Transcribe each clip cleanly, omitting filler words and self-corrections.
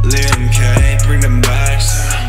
Liam K, bring them back.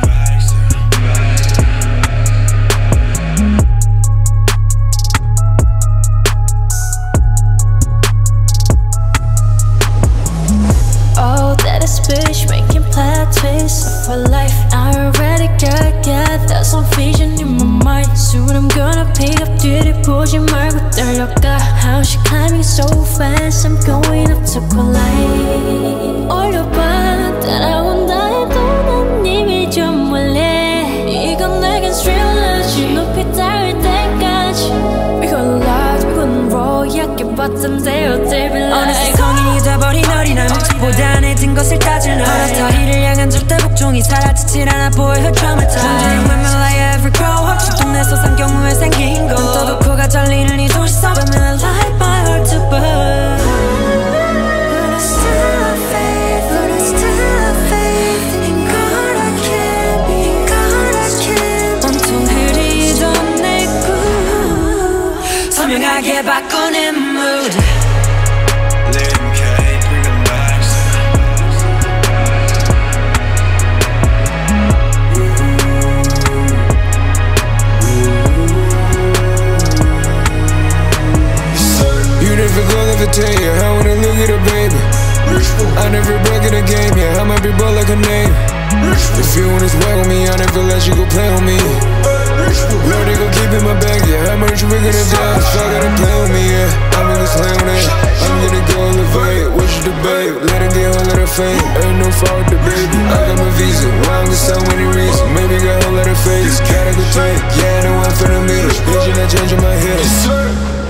Oh, that is speech making plot twists for life. I already got some vision in my mind. Soon I'm gonna pick up 뒤를 말고 떨려가. How she climbing so fast? I'm going up to collide. 올려봐 따라온다 해도 난 이미 좀 멀리. 이건 내겐 스릴러지 높이 닿을 때까지. We gon' lie, we gon' roll. 약해봤던 대어들 be like. 어느새 성인이 돼버린 어린아이. 보다 내든 것을 따질 날. 허락터리를 향한 절대 복종이 사라지질 않아 보여 her traumatized. 존재는 메말라에 every grow up. 죽던 소상 경우에 생긴 거. 눈 떠도 코가 잘리는 이 도시 속. But I like my heart to burn. But I still have faith. But I still have faith in God I can. In God I can. 온통 흐리던 내 꿈 선명하게 바꾸는 mood. Liam K, bring them back. You never gonna levitate, yeah, I wanna look at a baby. I never break in a game, yeah, I might be brought like a name. If you wanna sweat with me, I never let you go play with me. Lord, they gon' keep in my bag, yeah, how much we gonna die? If I gotta play with me, yeah, I'm gonna slam on it. I'm gonna go elevate, what you debate? Let him get a whole lot of fame, ain't no fault with the baby. I got my visa, why I'm with so many reasons. Maybe got a whole lot of faith, gotta go take, yeah, I know I'm finna meet her. Vision, I changing my head.